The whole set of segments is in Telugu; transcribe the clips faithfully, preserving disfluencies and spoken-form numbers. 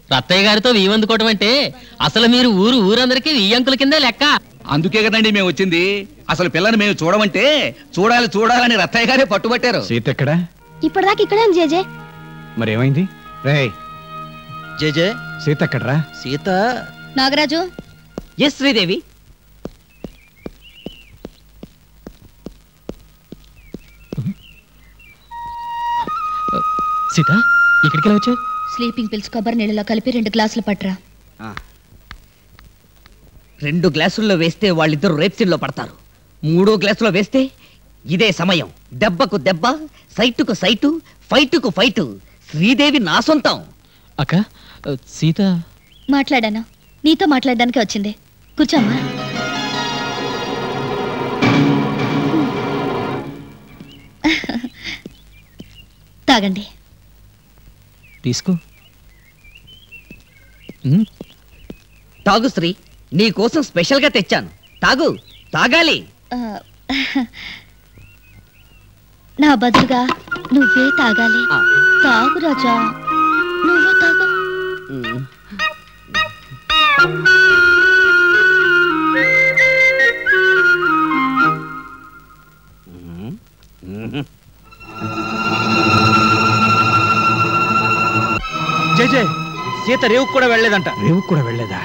రత్తయ్య గారితో వీవందుకోవటం అంటే అసలు మీరు ఊరు ఊరందరికీ వీయంకుల కిందే లెక్క. అందుకే కదండి మేము వచ్చింది. అసలు పిల్లని మేము చూడమంటే చూడాలి చూడాలని రత్తయ్య గారే పట్టుబట్టారు. సీత ఎక్కడా? ఇప్పటిదాకా ఇక్కడే ఉంది జేజే. మరి ఏమైంది? రే జేజే, సీత ఎక్కడరా? సీత నాగరాజు. ఎస్ శ్రీదేవి. సీత ఇక్కడికి ఎలా వచ్చావు? స్లీపింగ్ పిల్స్ కొబ్బరి నీళ్ళలో కలిపి రెండు గ్లాసులు పట్టరా. రెండు గ్లాసుల్లో వేస్తే వాళ్ళిద్దరు రేప్సిల్లో పడతారు. మూడో గ్లాసులో వేస్తే ఇదే సమయం. దెబ్బకు దెబ్బ, సైటుకు సైటు, ఫైటుకు ఫైటు. శ్రీదేవి నా సొంతం. అక్క సీత మాట్లాడాను, నీతో మాట్లాడడానికి వచ్చింది. కూర్చోమ్మా. తాగండి. తీసుకో. తాగు శ్రీ, నీ కోసం స్పెషల్ గా తెచ్చాను. తాగు, తాగాలి. నా బదులుగా నువ్వే తాగాలి. తాగు రాజా, నువ్వే తాగు. జేజే, సీత రేవుకు కూడా వెళ్ళలేదంట. రేవుకు కూడా వెళ్ళలేదా?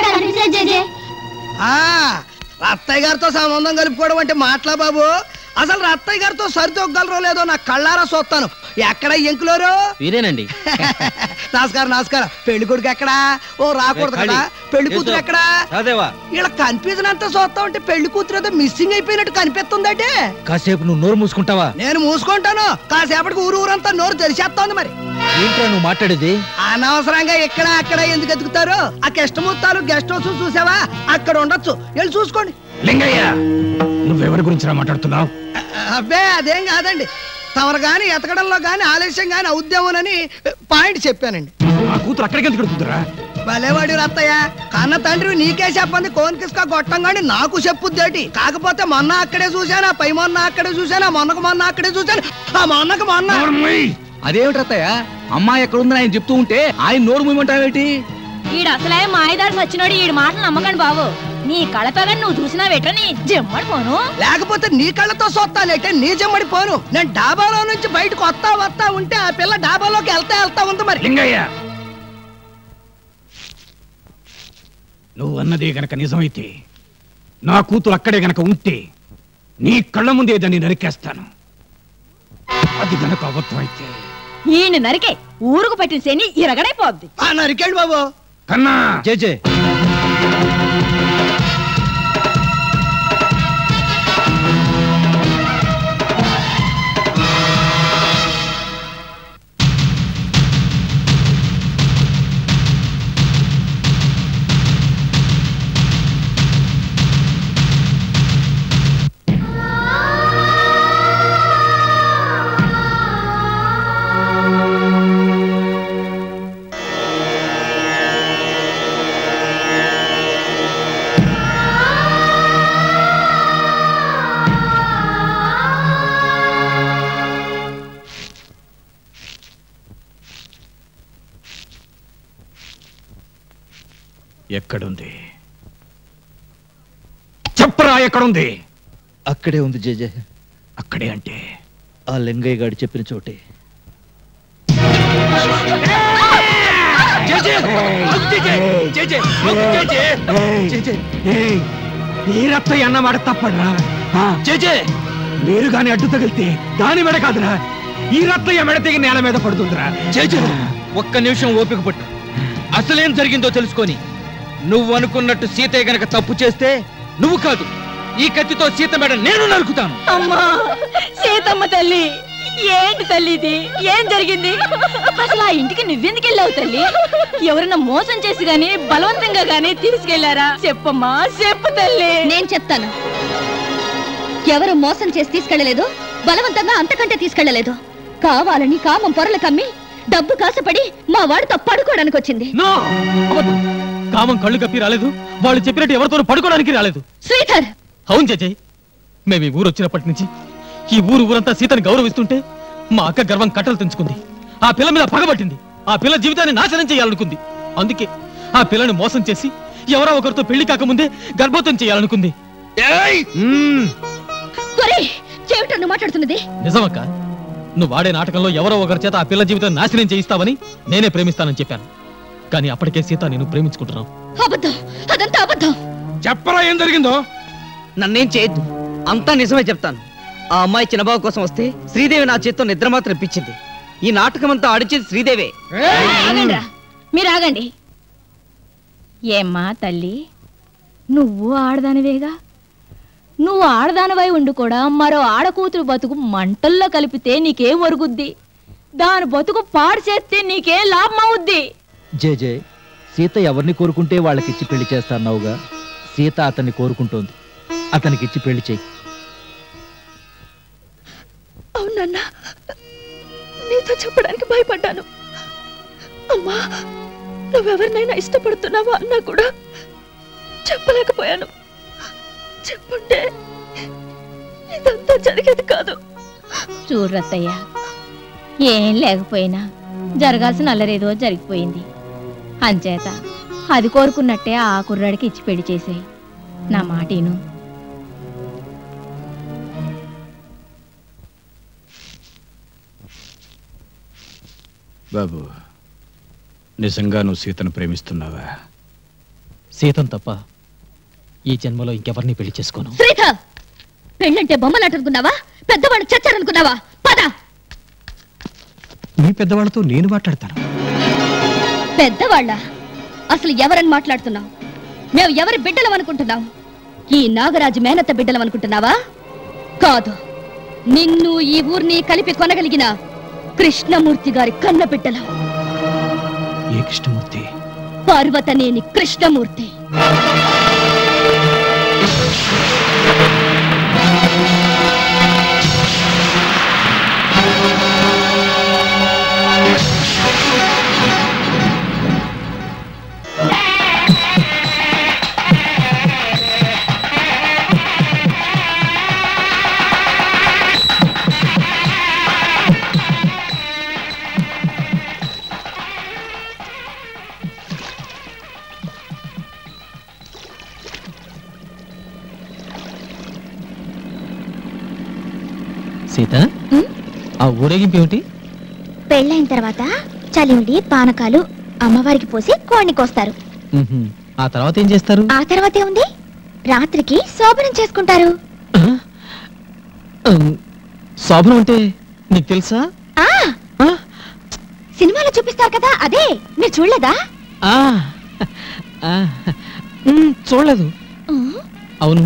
రత్తయ్య గారితో సంబంధం కలుపుకోవడం అంటే మాటలా బాబు? అసలు రత్తయ్య గారితో సరితొగ్గలరో లేదో నా కళ్ళారా చూస్తాను. ఎక్కడ ఎంకులోరు? వీరేనండి. నమస్కారం నమస్కారం. పెళ్లి కొడుకు ఎక్కడా? ఓ రాకూడదు కదా. పెళ్లి కూతురు ఎక్కడా? ఇలా కన్ఫ్యూజన్ అంతా చూస్తా ఉంటే పెళ్లి కూతురు ఏదో మిస్సింగ్ అయిపోయినట్టు కనిపిస్తుందంటే. కాసేపు నువ్వు నోరు మూసుకుంటావా? నేను మూసుకుంటాను. కాసేపటికి ఊరు ఊరంతా నోరు తెరిచేస్తోంది. మరి ఏంట్రా నువ్వు మాట్లాడేది? అనవసరంగా ఎక్కడ అక్కడ ఎందుకు ఎదుగుతారు? ఆ కెస్టమూర్తాలు గెస్ట్ హౌస్ చూసావా? అక్కడ ఉండొచ్చు, వెళ్ళి చూసుకోండి. లింగయ్య, నువ్వెవరి గురించి మాట్లాడుతున్నావు? అబ్బే అదేం కాదండి. తమరు గాని ఎతకడంలో గాని ఆలస్యం గాని అవుద్దామోనని పాయింట్ చెప్పానండి. ఆ కూతురు అక్కడికి ఎందుకు ఎడుతుందిరా? భలేవాడి రత్తయ్య, కన్న తండ్రి నీకే చెప్పండి. కోన్ కిస్కా గొట్టం గాని నాకు చెప్పుద్దేటి. కాకపోతే మొన్న అక్కడే చూశాను, పై మొన్న అక్కడే చూశాను, మొన్నకు మొన్న అక్కడే చూశాను, ఆ మొన్నకు మొన్న. అదేమిటి రత్తయ్య, అమ్మాయి ఎక్కడుందని ఆయన చెప్తూ ఉంటే ఆయన నోరు మూయమంటావేటి? ఈడు అసలే మాయదారి సచ్చినోడు. ఈడు మాటలు నమ్మకండి బాబు. నీ కళపగని నువ్వు చూసినా వెట్రని జమ్మడిపోను. లేకపోతే నీ కళ్ళతో చూస్తానంటే నీ జమ్మడిపోను. నేను డాబాలో నుంచి బయటకు వస్తా వస్తా ఉంటే ఆ పిల్ల డాబాలోకి వెళ్తా వెళ్తా ఉంది. మరి లింగయ్య, నువ్వు అన్నదే గనక నిజమైతే, నా కూతురు అక్కడే గనక ఉంటే నీ కళ్ళ ముందే దాన్ని నరికేస్తాను. అది గనక అబద్ధం అయితే ఈయన నరికే ఊరుకు పట్టిన శని ఇరగడైపోద్ది. నరికేండి బాబు. కన్నా జేజే, ఎక్కడుంది చెప్పరా? ఎక్కడుంది? అక్కడే ఉంది జేజే. అక్కడే అంటే ఆ లింగయ్య గారు చెప్పిన చోటే. ఈ రత్తయ్య అన్నమాట తప్పడరా జేజే. మీరు గాని అడ్డు తగిలితే దాని మెడ కాదురా, ఈ రత్తయ్య మెడ తెగి నేల మీద పడుతుందిరా. జేజే, ఒక్క నిమిషం ఓపిక పట్టు. అసలేం జరిగిందో తెలుసుకొని నువ్వు అనుకున్నట్టు సీతయ్య గనక తప్పు చేస్తే నువ్వు కాదు, ఈ కత్తితో సీత మెడ నేను నరుకుతాను. అమ్మా సీతమ్మ తల్లి, ఏంటి తల్లి ఇది? ఏం జరిగింది అసలు? ఆ ఇంటికి నువ్వెందుకు వెళ్ళావు తల్లి? ఎవరన్నా మోసం చేసి గాని బలవంతంగా గాని తీసుకెళ్లారా? చెప్పమ్మా, చెప్పు తల్లి. నేను చెప్తాను. ఎవరు మోసం చేసి తీసుకెళ్లలేదు, బలవంతంగా అంతకంటే తీసుకెళ్లలేదు. కావాలని కామం పొరలు కమ్మి డబ్బు కాసపడి మా వాడితో పడుకోవడానికి వచ్చింది. కామం కళ్ళు కప్పి రాలేదు, వాళ్ళు చెప్పినట్టు ఎవరితో పడుకోవడానికి రాలేదు. శ్రీధర్, అవును జయజయ్, మేము ఈ ఊరు వచ్చినప్పటి నుంచి ఈ ఊరు ఊరంతా సీతని గౌరవిస్తుంటే మా అక్క గర్వం కట్టలు తెంచుకుంది. ఆ పిల్ల మీద పగబట్టింది. ఆ పిల్ల జీవితాన్ని నాశనం చేయాలనుకుంది. అందుకే ఆ పిల్లని మోసం చేసి ఎవరో ఒకరితో పెళ్లి కాకముందే గర్భవతం చేయాలనుకుంది. మాట్లాడుతున్నది నిజమక్క. నువ్వు వాడే నాటకంలో ఎవరో ఒకరి చేత ఆ పిల్ల జీవితం నాశనం చేయిస్తావని నేనే ప్రేమిస్తానని చెప్పాను. కానీ అప్పటికే సీత నేను ప్రేమించుకుంటున్నావు. అబద్ధం, అదంతా అబద్ధం. చెప్పరా ఏం జరిగిందో. నన్నేం చేయొద్దు, అంతా నిజమే చెప్తాను. ఆ అమ్మాయి చిన్నబాబు కోసం వస్తే శ్రీదేవి నా చేత్తో నిద్ర మాత్రం ఇప్పించింది. ఈ నాటకం అంతా ఆడించేది శ్రీదేవే. ఆగండిరా, మీరు ఆగండి. ఏమ్మా తల్లి, నువ్వు ఆడదానివేగా. నువ్వు ఆడదానివై ఉండి కూడా మరో ఆడకూతురు బతుకు మంటల్లో కలిపితే నీకేం ఒరుగుద్ది? దాని బతుకు పాడు చేస్తే నీకేం లాభం అవుద్ది? జే జే సీత ఎవరిని కోరుకుంటే వాళ్ళకిచ్చి పెళ్లి చేస్తాన్నావుగా. సీత అతన్ని కోరుకుంటోంది, అతనికిచ్చి పెళ్లి చెయ్యి. అవునన్నా, నీతో చెప్పడానికి భయపడ్డాను. అమ్మా, నువ్వెవరినైనా ఇష్టపడుతున్నావా అన్నా కూడా చెప్పలేకపోయాను. చెప్పుంటే ఇదంతా జరిగేది కాదు. చూడు రత్తయ్య, ఏం లేకపోయినా జరగాల్సిన అల్లరేదో జరిగిపోయింది. అంచేత అది కోరుకున్నట్టే ఆ కుర్రాడికి ఇచ్చి పెళ్లి చేసేయి. నా మాటను. బాబు, నిజంగా నువ్వు సీతను ప్రేమిస్తున్నావా? సీతం తప్ప ఈ జన్మలో ఇంకెవరిని పెళ్లి చేసుకోను. శ్రీత, పెళ్ళంటే బొమ్మలాటనుకున్నావా? పెద్దవాళ్ళు చచ్చారనుకున్నావా? పద. మీ పెద్దవాళ్ళతో నేను మాట్లాడతాను. పెద్దవాళ్ళ? అసలు ఎవరని మాట్లాడుతున్నావు? మేము ఎవరి బిడ్డలం అనుకుంటున్నావు? ఈ నాగరాజు మేనత్త బిడ్డలం అనుకుంటున్నావా? కాదు, నిన్ను ఈ ఊరిని కలిపి కొనగలిగిన కృష్ణమూర్తి గారి కన్న బిడ్డలం. ఏ కృష్ణమూర్తి? పార్వతనేని కృష్ణమూర్తి. సీత, ఆ ఊరేగింపు ఏమిటి? పెళ్ళైన తర్వాత చలివిడి పానకాలు అమ్మవారికి పోసి కోడిని కోస్తారు. ఆ తర్వాత ఏం చేస్తారు? ఆ తర్వాతే ఉంది, రాత్రికి శోభనం చేసుకుంటారు. శోభనం అంటే నీకు తెలుసా? సినిమాలో చూపిస్తారు కదా, అదే. మీరు చూడలేదా? చూడలేదు. అవును,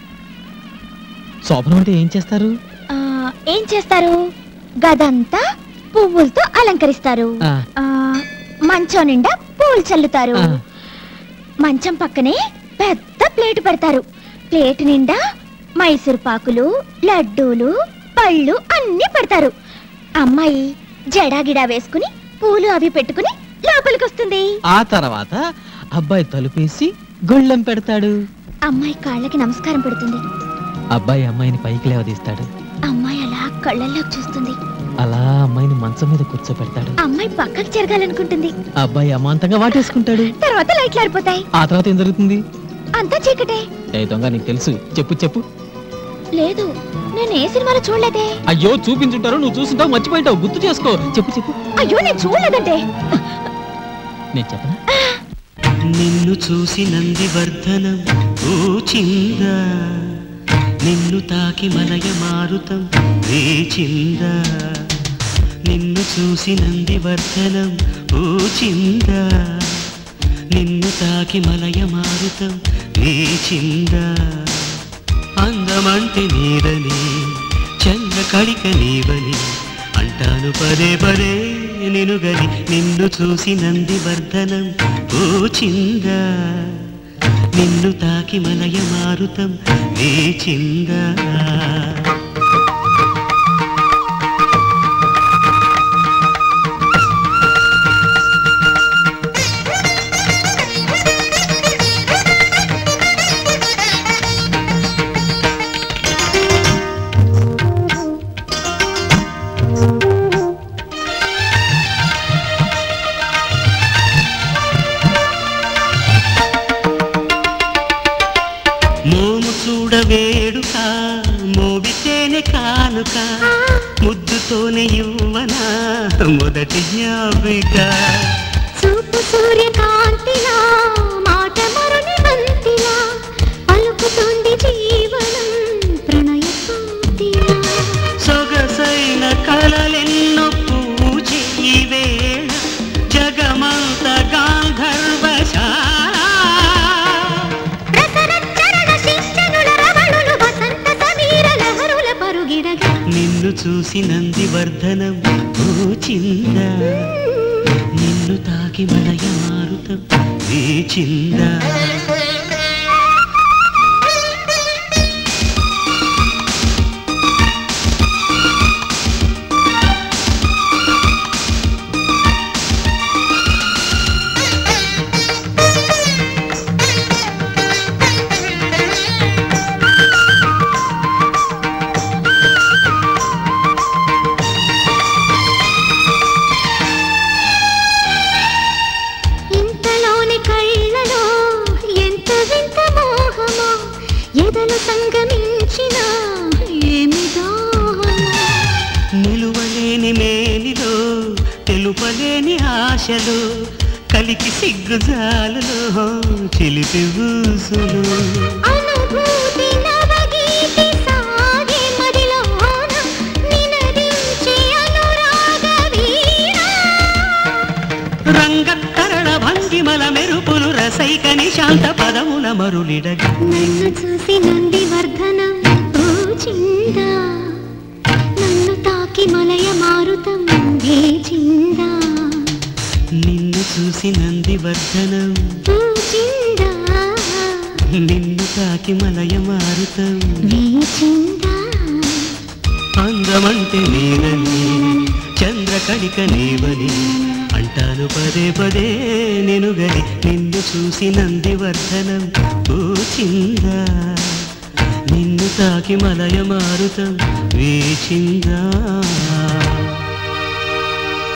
శోభనం అంటే ఏం చేస్తారు? ఏం చేస్తారు? గదంతా పువ్వులతో అలంకరిస్తారు. మంచం నిండా పూలు చల్లుతారు. మంచం పక్కనే పెద్ద ప్లేట్ పెడతారు. ప్లేట్ నిండా మైసూర్ పాకులు, లడ్డూలు, పళ్ళు అన్ని పెడతారు. అమ్మాయి జడాగిడా వేసుకుని పూలు అవి పెట్టుకుని లోపలికి వస్తుంది. ఆ తర్వాత అబ్బాయి తలుపేసి గొళ్ళెం పెడతాడు. అమ్మాయి కాళ్ళకి నమస్కారం పెడుతుంది. అబ్బాయి అమ్మాయిని పైకి లేవదీస్తాడు. అమ్మాయి అలా కళ్ళల్లోకి చూస్తుంది. అలా అమ్మాయిని మంచం మీద కూర్చోపెడతాడు. అమ్మాయి పక్కకి జరగాలనుకుంటుంది. అబ్బాయి అమాంతంగా వాటేసుకుంటాడు. తర్వాత లైట్లు ఆరిపోతాయి. ఆ తర్వాత ఏం జరుగుతుంది? అంతా చీకటే. ఏ దొంగ, నీకు తెలుసు. చెప్పు చెప్పు. లేదు, నేను ఏ సినిమాలో చూడలేదే. అయ్యో, చూపించుంటారు, నువ్వు చూసుంటావు, మర్చిపోయింటావు. గుర్తు చేసుకో. చెప్పు చెప్పు. అయ్యో, నేను చూడలేదంటే. నేను చెప్పనా? నిన్ను చూసి నంది వర్ధనం ఊచిందా, నిన్ను తాకి మలయ మారుతం వేచిందా. నిన్ను చూసి నంది వర్ధనం ఊచిందా, నిన్ను తాకి మలయ మారుతం వేచిందా. అందమంటే నీదని, చంద్ర కళిక నీవని అంటాను పదే పదే నినుగని. నిన్ను చూసి నంది వర్ధనం ఊచిందా, నిన్ను తాకి మలయ మారుతం వేచిందా. జ్ఞాపిక చూపు సూర్యకాంతిలా మాట మరుని బంతిలా పలుకుతుంది జీవనం ప్రణయ పంక్తిలా సొగసైన కలలెన్నో పూచి ఈ వేళ జగమంత గాంధర్వశాల రసరచ్చరణ శిష్టనుల రవళులు వసంత సమీర లహరుల పరుగిడగా నిన్ను చూసి నందివర్ధనం పూచిందా నిన్ను తాకి మలయ మారుతం వేచిందా నిలువలేని మేనిలో తెలుపలేని ఆశలు కలికి సిగ్గుజాలలో చిలిపి ఊసులు అనుభూతి నవగీతి సాగే మదిలోన నినదించే అనురాగ వీణ రంగకరణ భంగిమల మెరుపులు రసైక నిశాంత పదముల మరులిడగా నన్ను చూసి నందివర్ధనం పూచిందా నన్ను తాకి మలయ మారుతం వేచిందా నిన్ను చూసి నందివర్ధనం పూచిందా నిన్ను తాకి మలయ మారుతం వేచిందా అందమంటే నీరని చంద్రకళిక నీవని అంటాను పదే పదే నేను గని నిన్ను చూసి నందివర్ధనం పూచిందా నిన్ను తాకి మలయ మారుతం వేచిందా